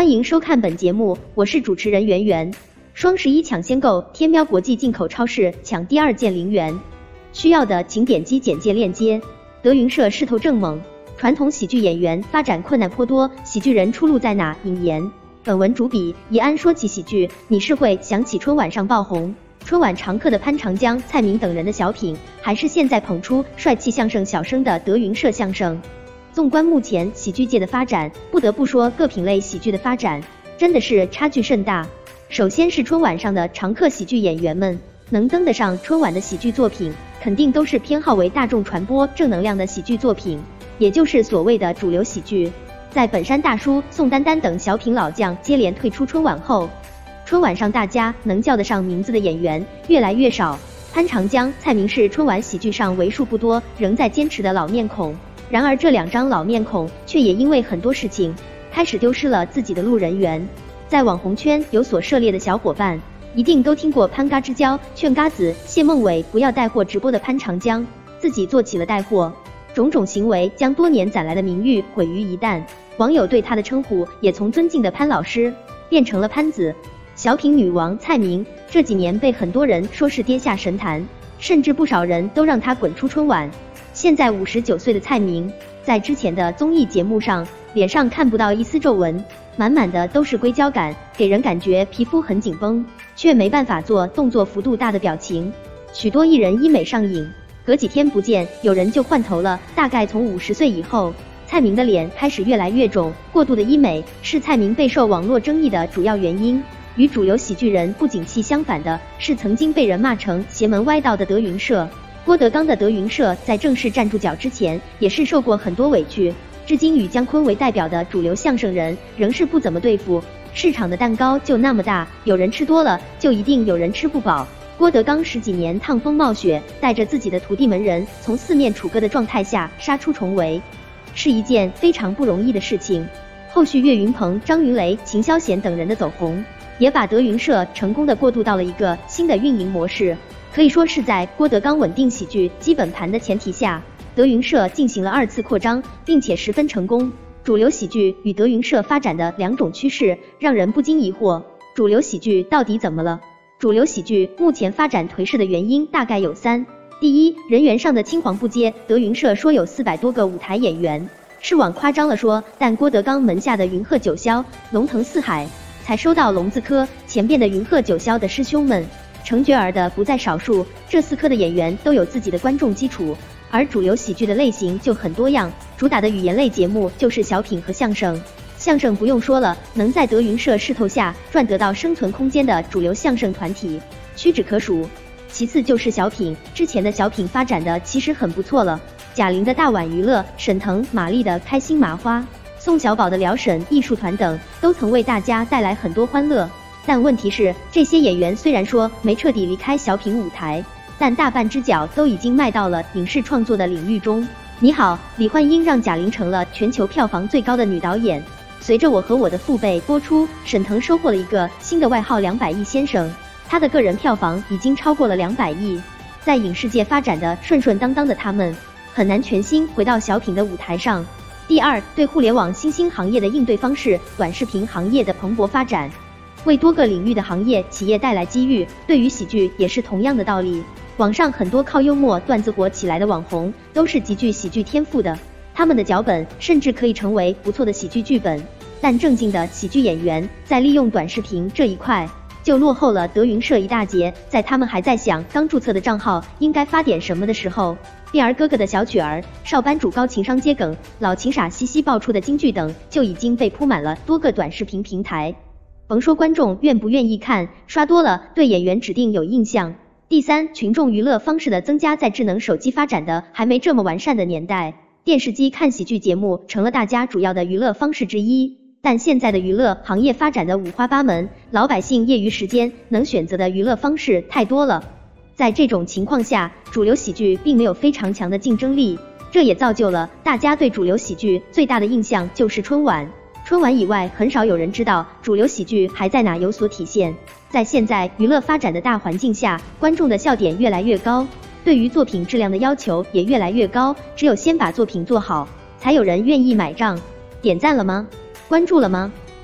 欢迎收看本节目，我是主持人圆圆。双11抢先购天喵国际进口超市抢第2件0元，需要的请点击简介链接。德云社势头正猛，传统喜剧演员发展困难颇多，喜剧人出路在哪？引言。本文主笔怡安说起喜剧，你是会想起春晚上爆红、春晚常客的潘长江、蔡明等人的小品，还是现在捧出帅气相声小生的德云社相声？纵观目前喜剧界的发展，不得不说各品类喜剧的发展真的是差距甚大。首先是春晚上的常客喜剧演员们，能登得上春晚的喜剧作品，肯定都是偏好为大众传播正能量的喜剧作品，也就是所谓的主流喜剧。在本山大叔、宋丹丹等小品老将接连退出春晚后，春晚上大家能叫得上名字的演员越来越少。潘长江、蔡明是春晚喜剧上为数不多仍在坚持的老面孔，然而这2张老面孔却也因为很多事情开始丢失了自己的路人缘。在网红圈有所涉猎的小伙伴一定都听过潘嘎之交劝嘎子谢孟伟不要带货直播的潘长江自己做起了带货，种种行为将多年攒来的名誉毁于一旦。网友对他的称呼也从尊敬的潘老师变成了潘子。小品女王蔡明这几年被很多人说是跌下神坛，甚至不少人都让她滚出春晚。现在59岁的蔡明在之前的综艺节目上脸上看不到一丝皱纹，满满的都是硅胶感，给人感觉皮肤很紧绷，却没办法做动作幅度大的表情。许多艺人医美上瘾，隔几天不见有人就换头了，大概从50岁以后，蔡明的脸开始越来越肿。过度的医美是蔡明备受网络争议的主要原因。与主流喜剧人不景气相反的是，曾经被人骂成邪门歪道的德云社。郭德纲的德云社在正式站住脚之前，也是受过很多委屈。至今以姜昆为代表的主流相声人仍是不怎么对付。市场的蛋糕就那么大，有人吃多了，就一定有人吃不饱。郭德纲10几年趟风冒雪，带着自己的徒弟门人从四面楚歌的状态下杀出重围，是一件非常不容易的事情。后续岳云鹏、张云雷、秦霄贤等人的走红，也把德云社成功的过渡到了一个新的运营模式。可以说是在郭德纲稳定喜剧基本盘的前提下，德云社进行了2次扩张，并且十分成功。主流喜剧与德云社发展的2种趋势让人不禁疑惑，主流喜剧到底怎么了？主流喜剧目前发展颓势的原因大概有3。第一，人员上的青黄不接。德云社说有400多个舞台演员，是往夸张了说，但郭德纲门下的云鹤九霄、龙腾四海才收到龙字科，前边的云鹤九霄的师兄们成角儿的不在少数。这4科的演员都有自己的观众基础，而主流喜剧的类型就很多样，主打的语言类节目就是小品和相声。相声不用说了，能在德云社势头下赚得到生存空间的主流相声团体屈指可数。其次就是小品，之前的小品发展的其实很不错了，贾玲的大碗娱乐、沈腾、马丽的开心麻花、宋小宝的辽沈艺术团等都曾为大家带来很多欢乐。但问题是，这些演员虽然说没彻底离开小品舞台，但大半只脚都已经迈到了影视创作的领域中。你好，李焕英让贾玲成了全球票房最高的女导演。随着《我和我的父辈》播出，沈腾收获了一个新的外号200亿先生，他的个人票房已经超过了200亿。在影视界发展的顺顺当当的他们，很难全心回到小品的舞台上。第二，对互联网新兴行业的应对方式。短视频行业的蓬勃发展为多个领域的行业企业带来机遇，对于喜剧也是同样的道理。网上很多靠幽默段子火起来的网红都是极具喜剧天赋的，他们的脚本甚至可以成为不错的喜剧剧本。但正经的喜剧演员在利用短视频这一块就落后了德云社一大截。在他们还在想刚注册的账号应该发点什么的时候，辫儿哥哥的小曲儿、少班主高情商接梗、老秦傻兮兮爆出的金句等就已经被铺满了多个短视频平台。甭说观众愿不愿意看，刷多了对演员指定有印象。第三，群众娱乐方式的增加。在智能手机发展的还没这么完善的年代，电视机看喜剧节目成了大家主要的娱乐方式之一。但现在的娱乐行业发展的五花八门，老百姓业余时间能选择的娱乐方式太多了。在这种情况下，主流喜剧并没有非常强的竞争力，这也造就了大家对主流喜剧最大的印象就是春晚。春晚以外，很少有人知道主流喜剧还在哪有所体现。在现在娱乐发展的大环境下，观众的笑点越来越高，对于作品质量的要求也越来越高，只有先把作品做好，才有人愿意买账。点赞了吗？关注了吗？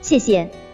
谢谢。